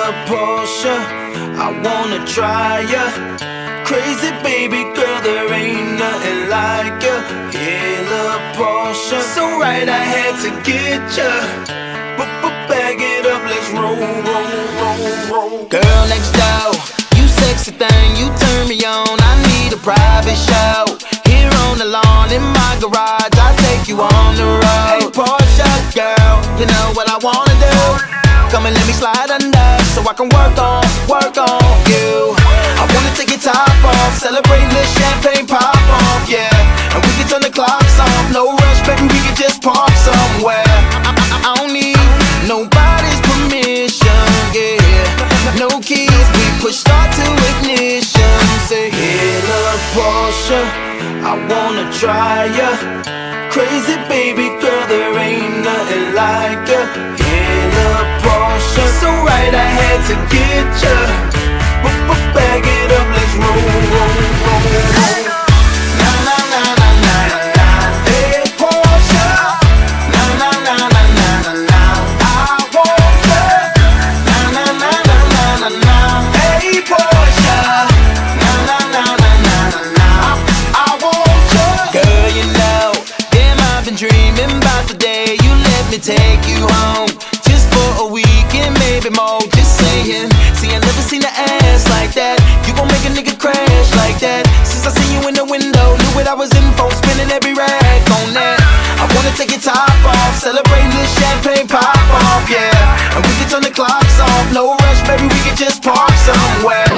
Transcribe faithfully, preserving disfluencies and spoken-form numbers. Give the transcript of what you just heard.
lil' Porsche, I wanna try ya. Crazy baby girl, there ain't nothing like ya. Hey, lil' Porsche, so right I had to get ya. Bag it up, let's roll, roll, roll, roll. Girl next door, you sexy thing, you turn me on. I need a private show. Here on the lawn in my garage, I'll take you on the road. Hey Porsche girl, you know what I wanna do. Come and let me slide under, so I can work on, work on you. I wanna take your top off, celebrate the champagne pop off, yeah. And we can turn the clocks off, no rush, baby, we can just park somewhere. I, I, I don't need nobody's permission, yeah. No keys, we push start to ignition. Say, hey, lil' Porsche, I wanna try ya. Crazy baby girl, there ain't nothing like ya. Hey, lil' Porsche, so right I had to get ya. Bag it up, let's roll, roll, roll, roll. Na na na na na na. Hey Porsche, na na na na na na na. I want ya. Na na na na na na na. Hey Porsche, na na na na na na na. I want ya. Girl, you know, damn, I've been dreaming about the day you let me take you home, just for a weekend, maybe more. Just saying, see, I never seen the ass like that. You gon' make a nigga crash like that. Since I seen you in the window, knew what I was in for, spinning every rag on that. I wanna take your top off, celebrating this champagne pop off, yeah. And we can turn the clocks off, no rush, baby, we can just park somewhere.